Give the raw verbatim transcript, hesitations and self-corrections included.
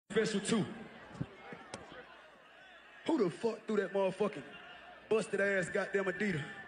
Special two. Who the fuck threw that motherfucking busted ass goddamn Adidas?